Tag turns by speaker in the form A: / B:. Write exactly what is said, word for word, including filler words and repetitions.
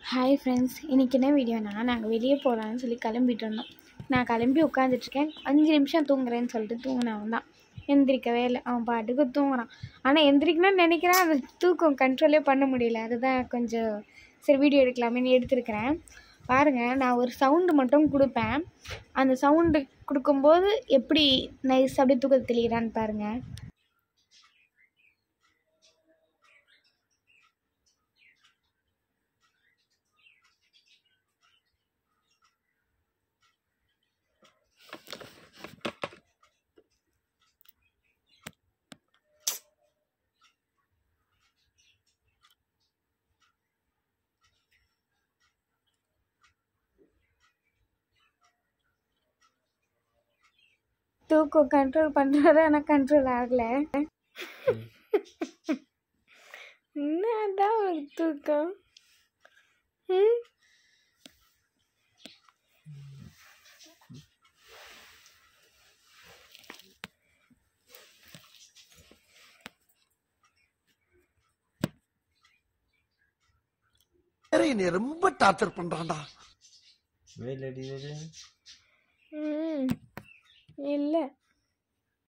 A: Hi friends, இன்றைக்கி என்ன வீடியோனா நாங்கள் வெளியே போகலான்னு சொல்லி கிளம்பிட்டு இருந்தோம். நான் கிளம்பி உட்காந்துட்ருக்கேன். அஞ்சு நிமிஷம் தூங்குறேன்னு சொல்லிட்டு தூங்கினவன் தான் எந்திரிக்கவே இல்லை. அவன் பாட்டுக்கு தூங்குறான். ஆனால் எந்திரிக்கணும்னு நினைக்கிறேன், அது தூக்கம் கண்ட்ரோலே பண்ண முடியல. அதுதான் கொஞ்சம் சரி வீடியோ எடுக்கலாமேன்னு எடுத்துருக்கிறேன். பாருங்கள், நான் ஒரு சவுண்டு மட்டும் கொடுப்பேன். அந்த சவுண்டு கொடுக்கும்போது எப்படி நைஸ் அப்படியே தூக்க தெளிகிறான்னு பாருங்கள். தூக்கம் கண்ட்ரோல் பண்ணுறது ஆனால் கண்ட்ரோல் ஆகலை. என்னதான் ஒரு தூக்கம். ம்
B: என்னை ரொம்ப டார்ச்சர் பண்றான்டா.
A: ம் இல்லை